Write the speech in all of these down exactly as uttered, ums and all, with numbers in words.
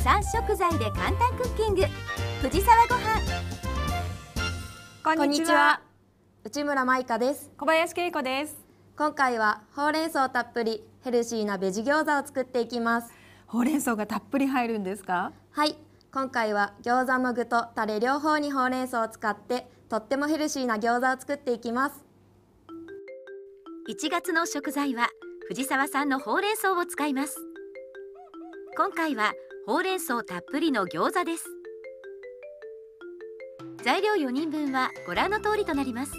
さん食材で簡単クッキング、藤沢ごはん。 こんにちは。 内村舞香です。 小林恵子です。 今回はほうれん草たっぷりヘルシーなベジ餃子を作っていきます。 ほうれん草がたっぷり入るんですか？ はい、今回は餃子の具とタレ両方にほうれん草を使ってとってもヘルシーな餃子を作っていきます。 いちがつの食材は藤沢産のほうれん草を使います。今回はほうれん草たっぷりの餃子です。材料よにんぶんはご覧の通りとなります。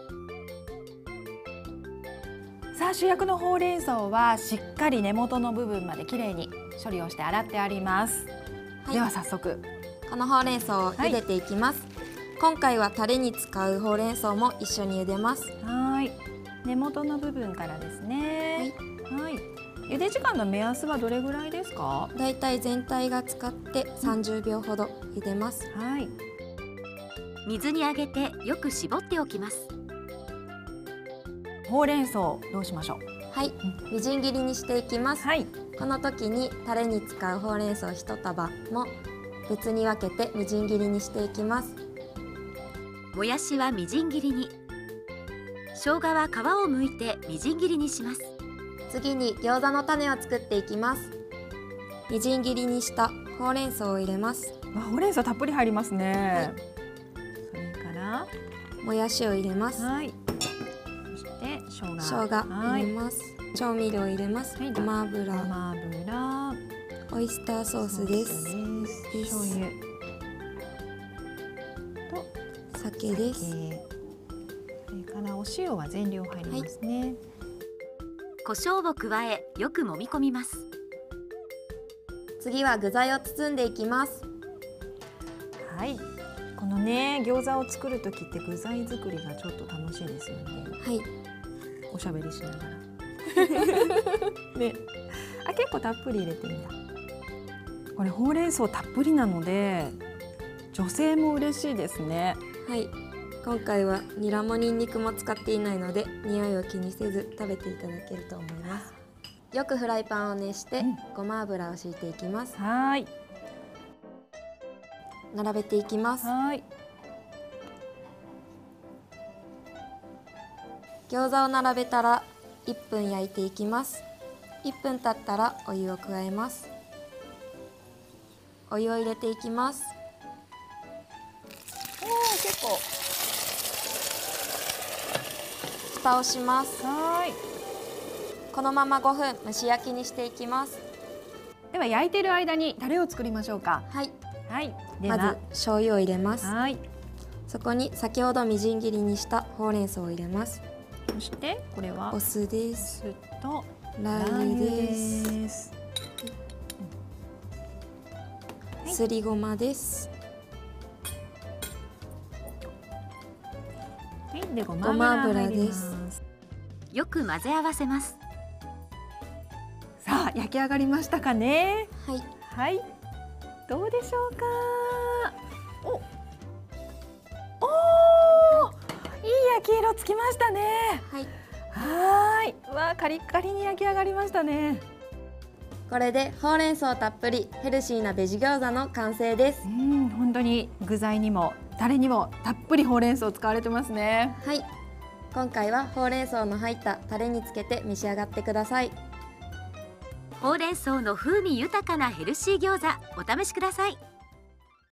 さあ、主役のほうれん草はしっかり根元の部分まできれいに処理をして洗ってあります。はい、では早速このほうれん草を茹でていきます。はい、今回はタレに使うほうれん草も一緒に茹でます。 はい、根元の部分からですね。はい、はい、茹で時間の目安はどれぐらいですか？ だいたい全体が使ってさんじゅうびょうほど茹でます。 はい、 水にあげてよく絞っておきます。 ほうれん草どうしましょう？ はい、みじん切りにしていきます。 はい、 この時にタレに使うほうれん草一束も別に分けてみじん切りにしていきます。 もやしはみじん切りに、生姜は皮を剥いてみじん切りにします。 次に餃子の種を作っていきます。みじん切りにしたほうれん草を入れます。 ほうれん草たっぷり入りますね。 はい、 それからもやしを入れます。 はい、そして生姜、 生姜入れます。調味料入れます。 はい、 ごま油、 ごま油、 オイスターソースです。 醤油と酒です。 それからお塩は全量入りますね。はい、 胡椒を加えよく揉み込みます。 次は具材を包んでいきます。 はい、このね餃子を作る時って具材作りがちょっと楽しいですよね。 はい、 おしゃべりしながらね、あ、結構たっぷり入れていいんだ。これほうれん草たっぷりなので女性も嬉しいですね。 はい、今回はニラもニンニクも使っていないので匂いを気にせず食べていただけると思います。よくフライパンを熱して、うん、ごま油を敷いていきます。 はい、 並べていきます。 はい、 餃子を並べたらいっぷん焼いていきます。いっぷん経ったらお湯を加えます。お湯を入れていきます。 おー、結構。 蓋をします。 はい、 このままごふん蒸し焼きにしていきます。 では焼いている間にタレを作りましょうか。 はい、 はい、 まず醤油を入れます。 はい、 そこに先ほどみじん切りにしたほうれん草を入れます。 そしてこれはお酢です。 お酢とラー油です。はい、すりごまです。 はい、でごま油です。 よく混ぜ合わせます。 さあ、焼き上がりましたかね。 はい、 はい、どうでしょうか。お、おー、いい焼き色つきましたね。 はい、 はい、うわ、カリッカリに焼き上がりましたね。 これでほうれん草たっぷりヘルシーなベジ餃子の完成です。 うん、本当に具材にもタレにもたっぷりほうれん草使われてますね。 はい、今回はほうれん草の入ったタレにつけて召し上がってください。 ほうれん草の風味豊かなヘルシー餃子、お試しください。